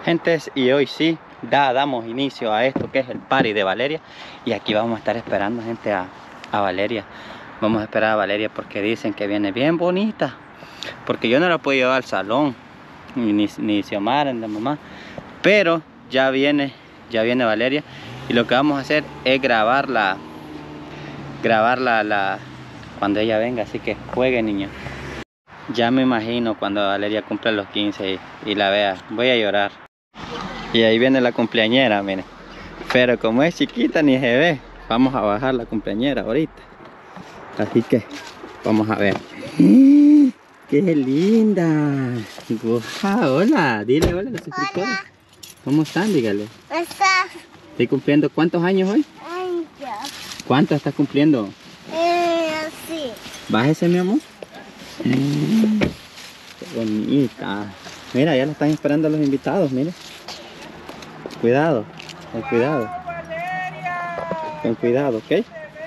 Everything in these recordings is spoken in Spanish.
Gentes, y hoy sí damos inicio a esto que es el party de Valeria. Y aquí vamos a estar esperando, gente, a Valeria. Vamos a esperar a Valeria porque dicen que viene bien bonita. Porque yo no la puedo llevar al salón, ni Xiomara, ni la mamá. Pero ya viene Valeria. Y lo que vamos a hacer es grabarla cuando ella venga. Así que jueguen, niños. Ya me imagino cuando Valeria cumpla los 15 y la vea. Voy a llorar. Y ahí viene la cumpleañera, miren. Pero como es chiquita ni se ve. Vamos a bajar la cumpleañera ahorita. Así que vamos a ver. ¡Qué linda! ¡Wow! Hola, dile hola a los suscriptores. Hola. ¿Cómo están? Dígale. ¿Cómo estás? Estoy cumpliendo ¿cuántos años hoy? Años. ¿Cuántos estás cumpliendo? Sí. Bájese, mi amor. Qué bonita. Mira, ya la están esperando los invitados, mira. Cuidado, con cuidado. Con cuidado, ¿ok?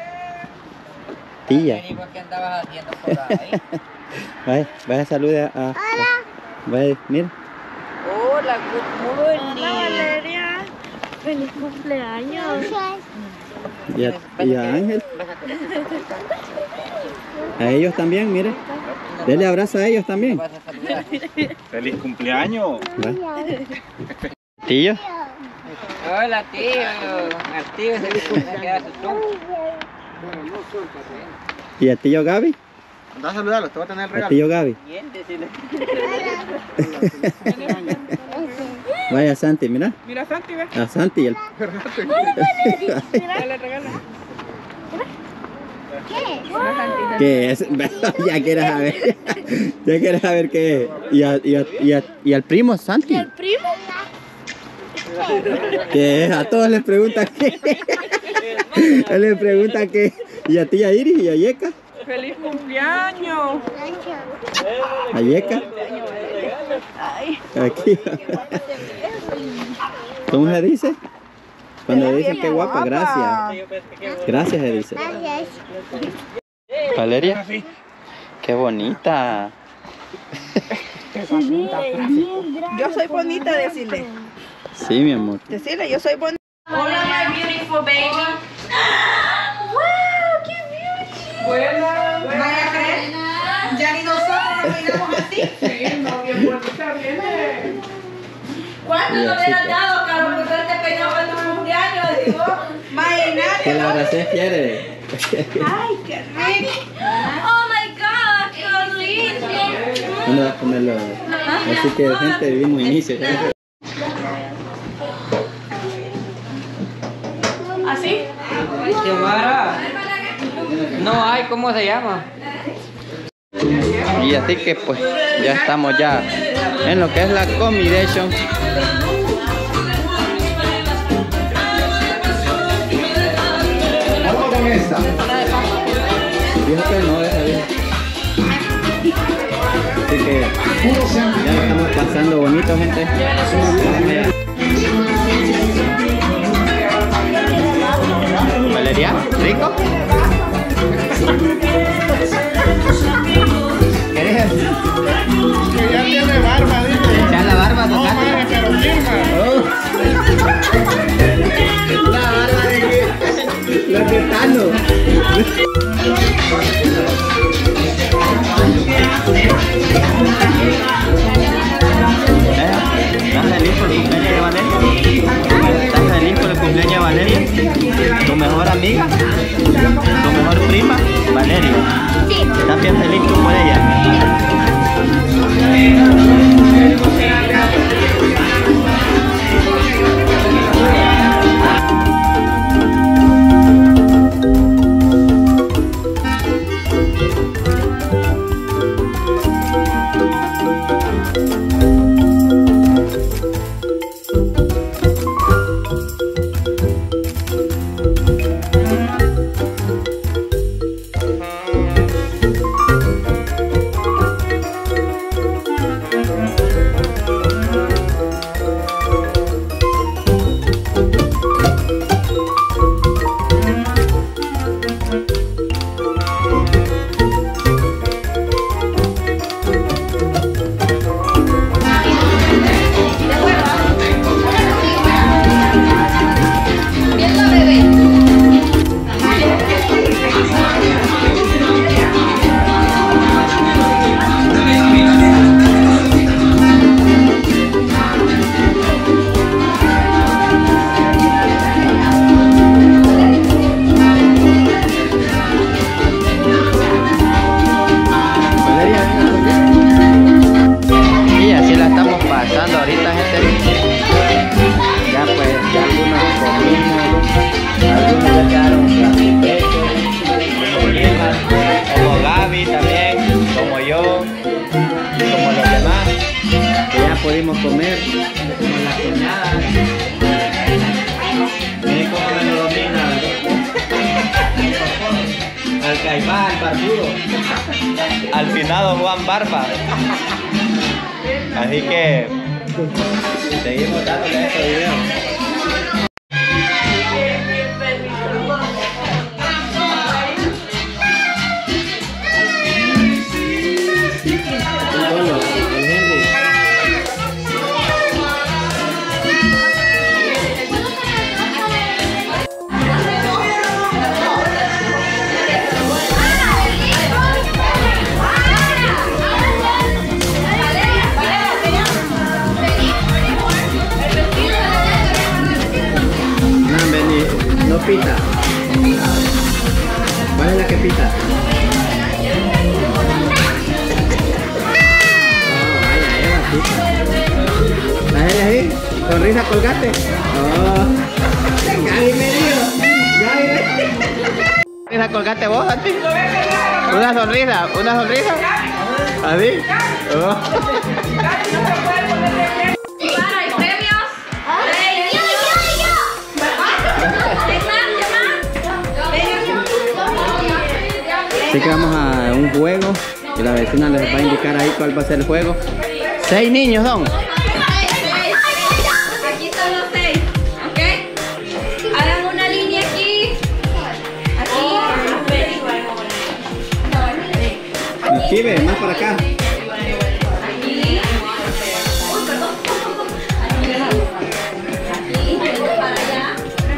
Tía. ¿Qué andabas haciendo por ahí? Vaya, salude a... Hola. Vaya, mira. Hola, good morning. Hola, Valeria. Feliz cumpleaños. Y a Ángel. A ellos también, mire. Dele abrazo a ellos también. ¡Feliz cumpleaños! Tío. Hola, tío. Al tío se le queda su tronco. ¿Y al tío Gaby? Anda a saludarlo, te voy a tener el ¿Al regalo. tío Gaby? Vaya Santi, mira. Mira, Santi, ve. A Santi. Dale, regalo. ¿Qué es? Ya quieres saber. Ya quieres saber qué es. ¿Y al primo Santi? ¿Y el primo? ¿Qué es? A todos les preguntan qué. Él les pregunta qué. ¿Y a tía Iris y a Yeka? ¡Feliz cumpleaños! ¿A Yeka? Aquí. ¿Cómo se dice? Cuando le dicen qué guapa, gracias. Gracias, se dice. Gracias. Valeria, qué bonita. Yo soy bonita, decirle. Sí, mi amor. Decirle, yo soy bonita. Hola, my beautiful baby. Wow, qué beauty. Buena. Vaya a creer. Ya ni nosotros miramos así. Sí, no, bien bonita viene. ¿Cuánto Y te así hubieras que- dado, Carlos, por haberte peinado para tu cumpleaños? Digo, Imagínate. Que la abracé quiere. Ay, qué rico. oh my God, qué lindo. ¿Dónde vas a ponerlo? Así que, gente, vimos inicio. ¿Así? Xiomara. No hay, ¿cómo se llama? Y así que, pues, ya estamos ya en lo que es la combination. Fíjate, no, esa bien. Así que ya lo estamos pasando bonito, gente. Valeria, ¿rico? ¿Querés? Que ya tiene barba, dice. ¿Echar la barba, No, tocate? madre, pero firma. La barba de los gitanos. ¿Estás feliz por el cumpleaños de Valeria? ¿Estás feliz por el cumpleaños de Valeria? ¿Tu mejor amiga? ¿Tu mejor prima? Valeria. ¿Estás bien feliz tú por ella? bonita gente. Ya pues, ya algunos comimos, algunos ya quedaron satisfechos, como Gaby también, como yo, como los demás, que ya pudimos comer, como la cuñada. Miren cómo me lo domina al caimán barbudo, al finado Juan Barba. Así que seguimos dándole a este video. No pita. ¿Cuál es la que pita? Oh, vaya, Eva, pita. ¿La ahí? ¿Sonrisa colgate? Oh. Gaby me dio. ¿Sonrisa colgate vos, Santi? Una sonrisa, una sonrisa. ¿Así? Oh. ¿Hay premios? Así que vamos a un juego y la vecina les va a indicar ahí cuál va a ser el juego. 6 niños son. Aquí son los 6, ¿ok? Hagan una línea aquí. Aquí ve, más para acá. Aquí. Uy, perdón. Aquí, para allá.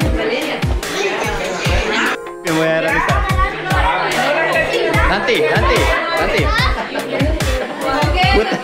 Me voy a realizar. Santi, Santi, Santi. Puta.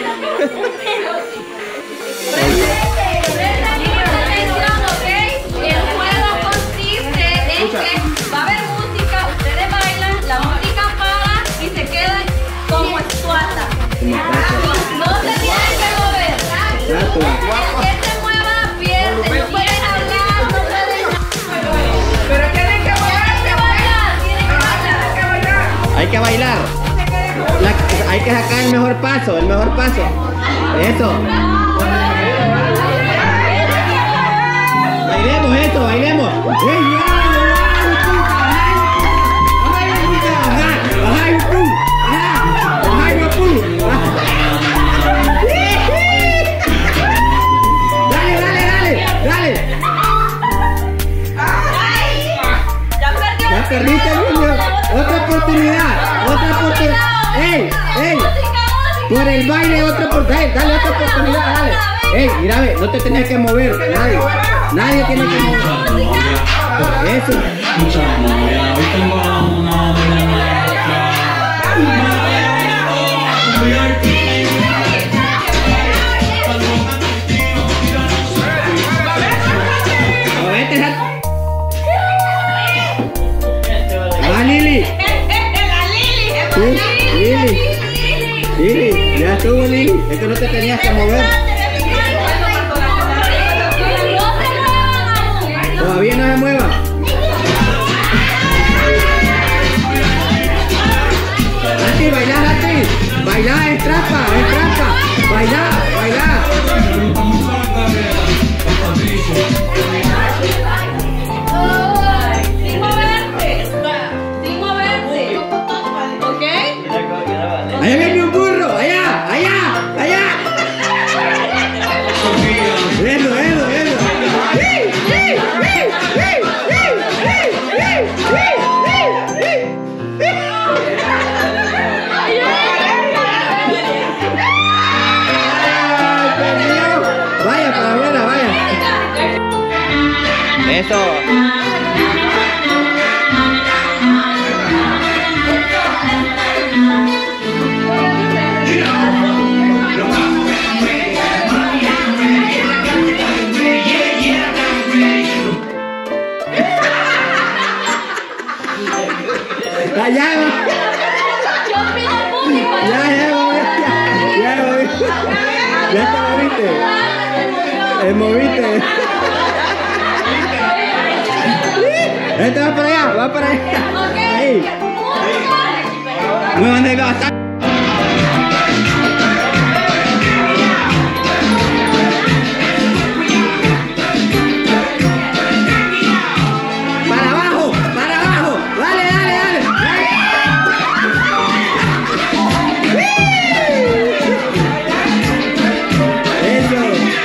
El juego consiste en que va a haber música, ustedes bailan, la música para y se quedan como escuata. No se tienen que mover. El que se mueva pierde, no pueden hablar, no pueden. Pero tienen que moverse, Tienen que bailar. Hay que bailar. Hay que sacar el mejor paso, el mejor paso. Eso. Bailemos eso, bailemos. Dale, dale, dale, dale. Ya perdiste, niño. Otra oportunidad, otra oportunidad. ¡Ey! ¡Ey! Por el baile, otra oportunidad. Dale otra oportunidad, dale. ¡Ey! Mira, ve, no te tenías que mover. Nadie. Nadie tiene que mover. Eso. Hoy tengo una ¡Ah, Lili! Lili, ya estuvo, Lili. Es que no te tenías que mover. Todavía no se mueva. Santi, baila, Santi. Baila, es trampa, es trampa. Baila, baila. Sin moverte. Sin moverte. ¿Ok? Allá viene un burro, allá, allá, allá. Eso, eso, eso. Vaya para afuera, vaya. Eso. Ya, ya te lo viste. moviste. Este va para allá, va para allá. Ahí. Muévanse bastante. Para abajo, dale, dale, dale. Eso.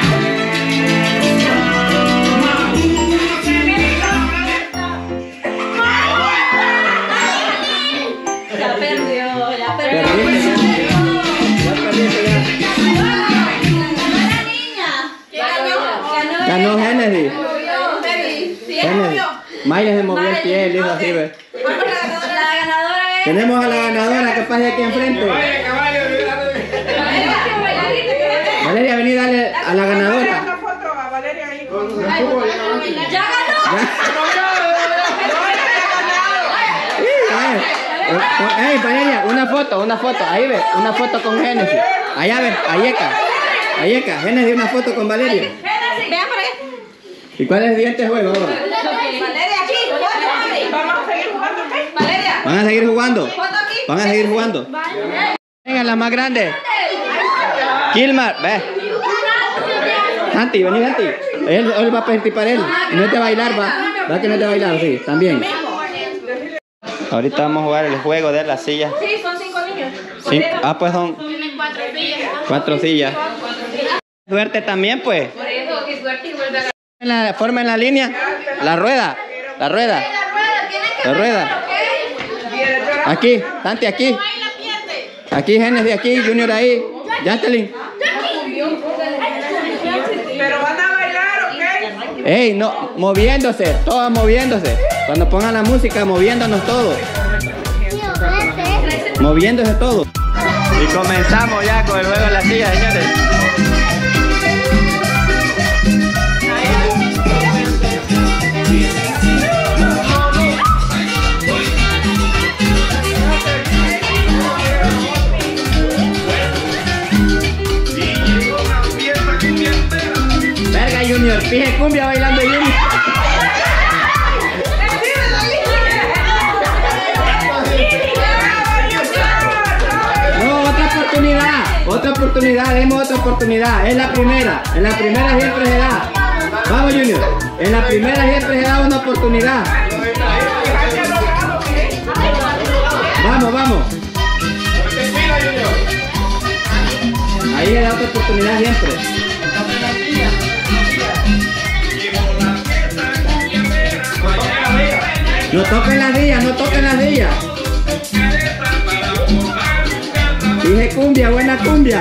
Ya perdió, ya perdió. Perdiste, ya perdiste, ya. Ganó Genesis. Genesis. Maya se movió el pie, le hizo así, ve. La ganadora es... Tenemos a la ganadora que pase aquí enfrente. Valeria, vení, dale a la ganadora. Una foto a Valeria ahí con ¡Ya ganó! Ey, Valeria, una foto, ahí ve, una foto con Genesis. Allá ve, Ayeka, Genesis, una foto con Valeria. Vean para allá. ¿Y cuál es el siguiente juego ahora? Valeria, aquí. Vamos a seguir jugando, ¿ok? Valeria. ¿Van a seguir jugando? Foto aquí. ¿Van a seguir jugando? Venga, la más grande. Kilmar, ve. Santi, vení, Santi. Él va a participar él. No es de bailar, va que no es de bailar, sí, también. Ahorita vamos a jugar el juego de las sillas. Sí, son 5 niños. Pues son 4 sillas. Suerte también, pues. Por eso, qué suerte y vuelve a Forma en la línea. La rueda. ganar. Aquí, Santi, aquí. Aquí, Genesis, aquí, Junior ahí. Jacqueline. Pero van a bailar, ¿ok? Ey, no, moviéndose, todos moviéndose. Cuando pongan la música, moviéndonos todos. Moviéndose todos. Y comenzamos ya con el juego de la silla, señores. Verga, Junior, pije cumbia bailando Junior. No, otra oportunidad, demos otra oportunidad. Es la primera siempre se da. Vamos, Junior, en la primera siempre se da una oportunidad. Vamos. Ahí se da otra oportunidad siempre. No toquen las sillas. Dije cumbia, buena cumbia.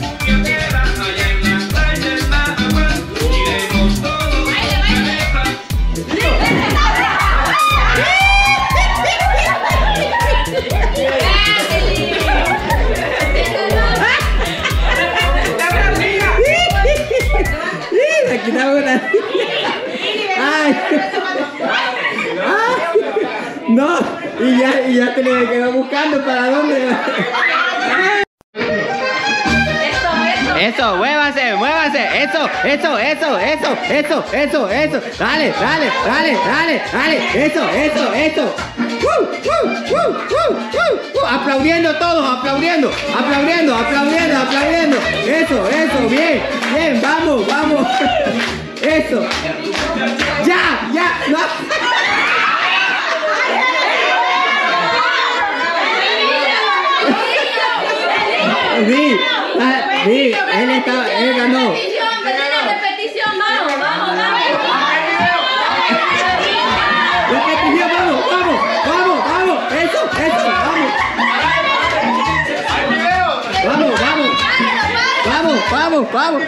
Aquí está una. Ay. No, y ya te le quedó buscando para dónde. Eso, muévanse, eso. Dale, eso. Aplaudiendo todos, aplaudiendo. Eso, bien, vamos. Eso. Ya, no. Sí, él ganó. Repetición, vamos. Repetición, vamos. Eso, vamos.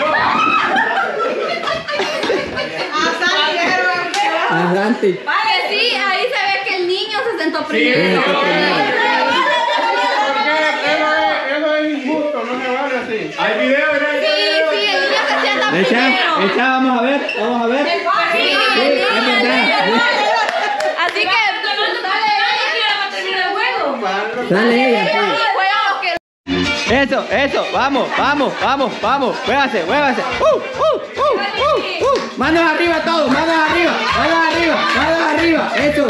Adelante. Vale, sí, ahí se ve que el niño se sentó primero. Eso es injusto, no se vale así. Hay video, Sí, el niño se sienta Echa, primero. vamos a ver. Sí, es verdad. así que, dale, para terminar el juego. Dale ella. Juego que Eso, vamos. Muévase. Manos arriba todos, manos arriba. Eso.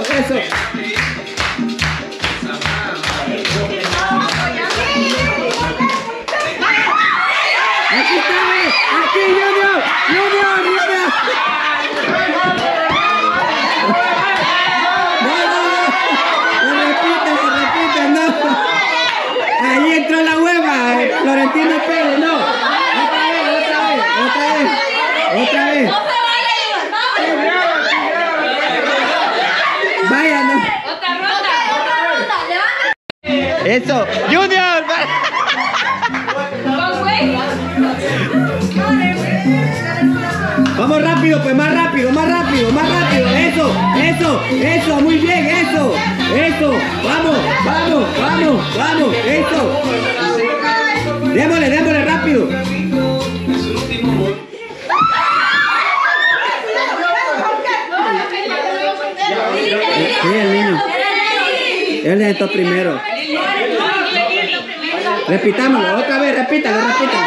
Aquí está, aquí Junior. No repite, no. Ahí entró la hueva, Florentino Pérez, no. Otra vez. No se vaya a llevar. Vaya, no. Otra ronda. Levanta. Eso, Junior. Con Sway. Vamos rápido, pues más rápido. Eso, muy bien, eso. Vamos, eso. Démosle rápido. Sí, el niño. Él es el primero. Repitámoslo, otra vez, repítalo.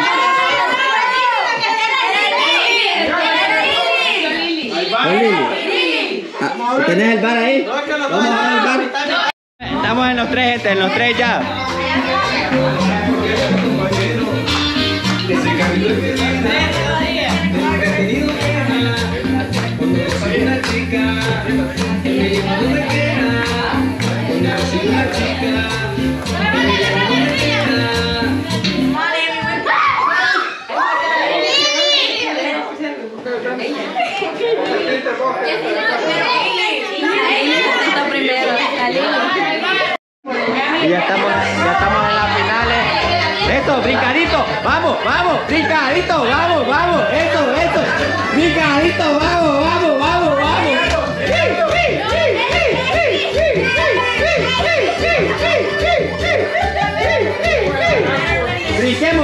¿Tenés el bar ahí? Vamos a ver el bar. Estamos en los tres, gente, en los tres ya. Y ya estamos en las finales. Esto, brincadito, vamos, brincadito, vamos, eso. Brincadito, vamos. Brinquemos.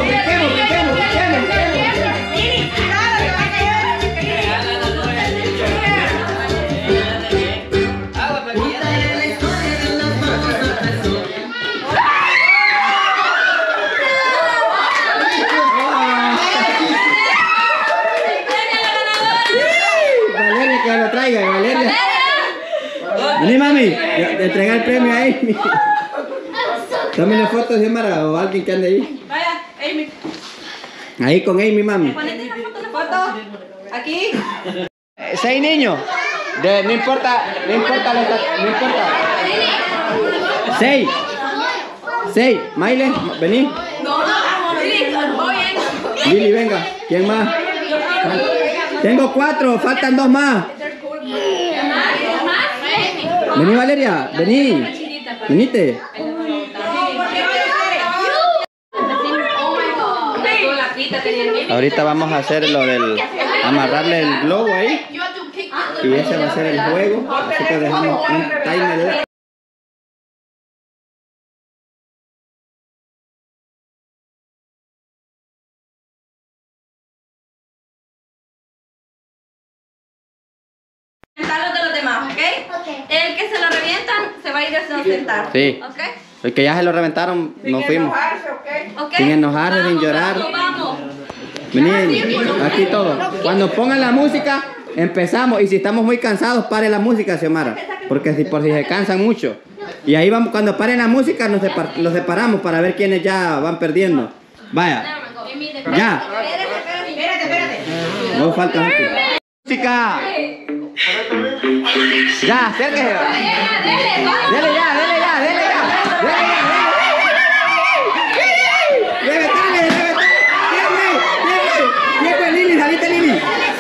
Valeria. Vení, mami, te entrega el premio ahí. Tome una foto, Xiomara, o alguien que ande ahí. Vaya, Amy. Ahí con Amy, mami. Ponete la foto. Aquí. 6 niños. No importa. 6. Maile, vení. No, voy en. Lili, venga. ¿Quién más? Tengo 4, faltan 2 más. Vení, Valeria, venite. Ahorita vamos a hacer lo del amarrarle el globo ahí. Y ese va a ser el juego. Así que dejamos un timer. Los de los demás, ¿ok? El que se lo revientan se va a ir a sentar. Sí. ¿Ok? El que ya se lo reventaron, nos fuimos. ¿Ok? Sin enojarse, sin llorar. Vamos. Vení, aquí todo. Cuando pongan la música, empezamos. Y si estamos muy cansados, pare la música, Xiomara. Porque si se cansan mucho. Y ahí vamos, cuando paren la música, los separamos para ver quiénes ya van perdiendo. Vaya. Ya. Espérate. No falta mucho. Música. Ya, acérquese. Dele ya. Dale, Lili, salite, Lili.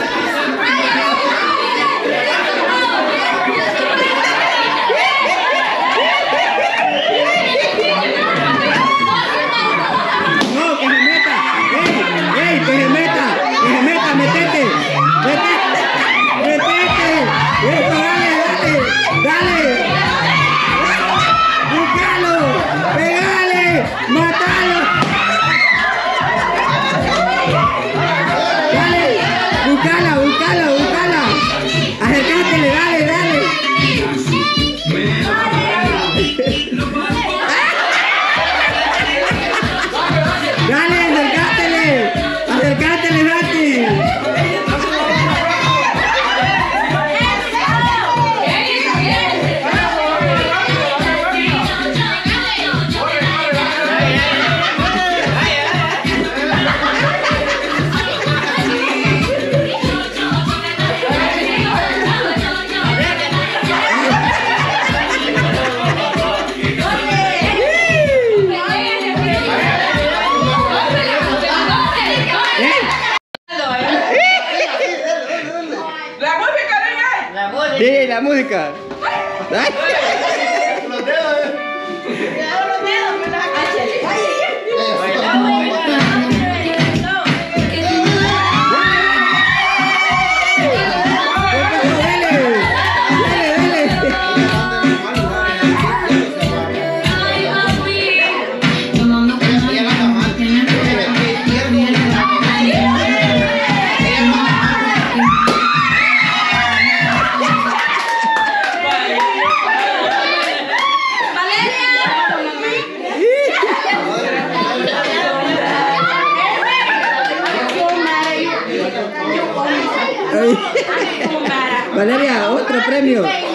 No, que se meta. ¡Ey! Que se meta, metete. Eso, dale. Búscalo, pegale, matalo. Dale, búscala. Acércatele, dale. ¡Ey, la música! ¡Ay! Los dedos. Cuidado los dedos, me la Valeria, otro premio.